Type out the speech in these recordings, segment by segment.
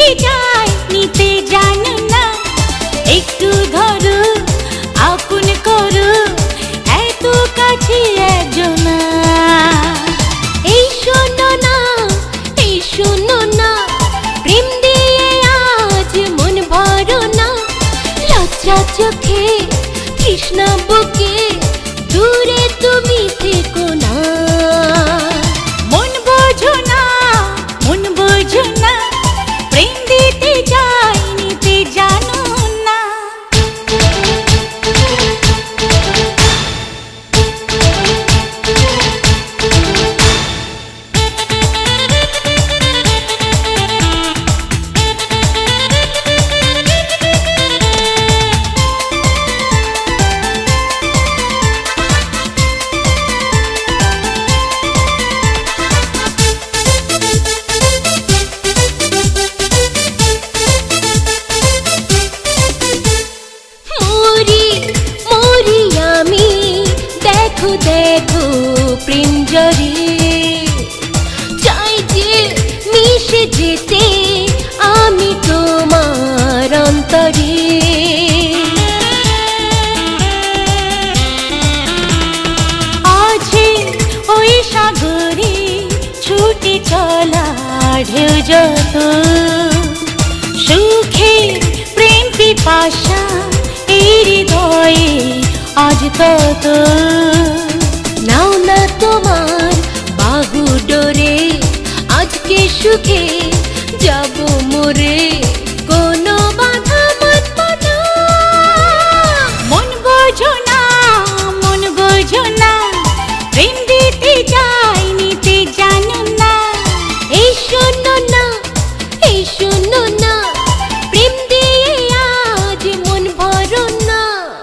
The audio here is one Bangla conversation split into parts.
যায় নিতে জানো না, একটু ধরো আপন করো, এত কাছে একজনা। এই শোনো না, এই শোনো না, প্রেম দিয়ে আজ মন ভরো না। লজ্জা চোখে তৃষ্ণা বুকে দূরে তুমি থেকো না। মন বোঝো না, মন বোঝো না, প্রেম দিতে যাই নিতে জানো না। দেখো প্রেম জরে চাই যে মিশে যেতে আমি তোমার অন্তরে। আছে ওই সাগরে ছুটে চলা ঢেউ যত, সুখের প্রেম পিপাসা এই হৃদয়ে আজ তত। নাও না তোমার বাহু ডোরে, আজকে সুখে যাব মোরে, কোনো বাধা মানব না। মন বোঝো না, মন বোঝো না, প্রেম দিতে যাই নিতে জানো না। এই শোনো না, এই শোনো না, প্রেম দিয়ে আজ মন ভরো না।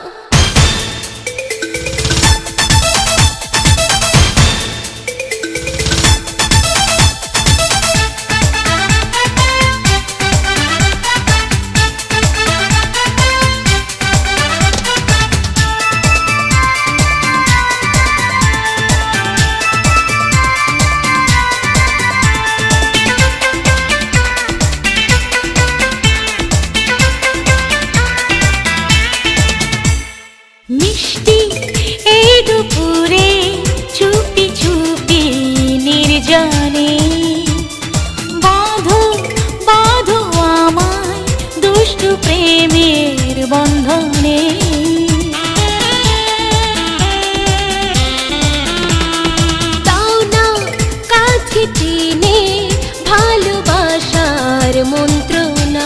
মিষ্টি এই দুপুরে চুপি চুপি নির্জনে, বাঁধো বাঁধো আমায় দুষ্টু প্রেমের বন্ধনে। তাও না কাছে টেনে ভালোবাসার মন্ত্রণা,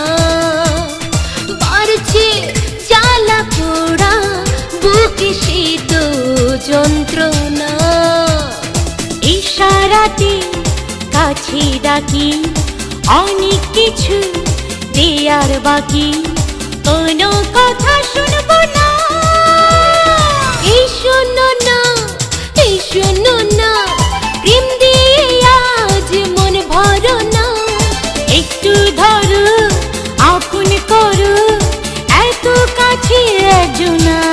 বাড়ছে জ্বালা পোড়া বুকে শীত যন্ত্রণা। ইশারাতে কাছে ডাকি, অনেক কিছু দেয়ার বাকি, কোনো কথা শুনবো না। এই শোনো না, এই শোনো না, প্রেম দিয়ে আজ মন ভরো না। একটু ধরো আপন করো, এত কাছে একজনা।